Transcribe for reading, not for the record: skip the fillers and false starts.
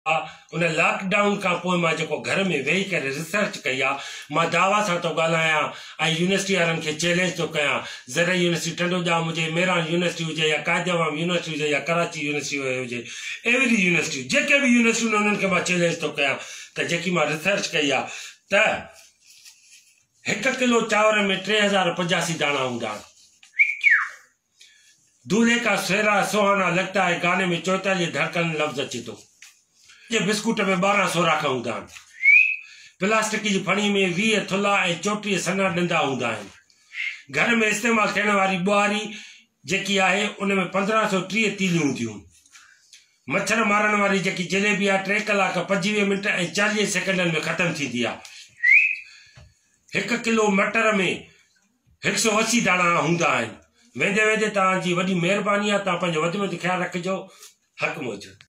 उन लॉकडाउन का पोइ मां जेको घर में वेही करे रिसर्च कई आहे मां दावा सां थो ॻाल्हायां ऐं यूनिवर्सिटी वारनि खे चैलेंज थो कयां। ज़रई यूनिवर्सिटी टंडोजाम हुजे, मेरान यूनिवर्सिटी हुजे या कायदेवाम यूनिवर्सिटी हुजे या कराची यूनिवर्सिटी हुजे, एवरी यूनिवर्सिटी जेके बि यूनिवर्सिटियूं उन्हनि खे मां चैलेंज थो कयां त जेकी मां रिसर्च कई आहे त 1 किलो चांवर में 3085 दाणा हूंदा आहिनि। दूल्हे का सेहरा सुहाना लगता है गाने में 44 धड़कन लफ्ज़ अचे थो। ये बिस्कुट में 12 सोराख हूंदा आहिनि। प्लास्टिक जी फणी में 20 थुल्हा ऐं 34 सन्हा ॾंदा हूंदा आहिनि। घर में इस्तेमालु थियण वारी ॿुआरी जेकी आहे उन में 1530 तीलियूं हूंदियूं। मच्छर मारण वारी जेकी जलेबी आहे 3 कलाक 25 मिंट ऐं 40 सेकंडनि में ख़तमु थींदी आहे। 1 किलो मटर में 180 दाणा हूंदा आहिनि। वेंदे वेंदे तव्हांजी वॾी महिरबानी आहे। तव्हां पंहिंजो वधि में वधि ख़्यालु रखिजो। हक़ मौजूदु।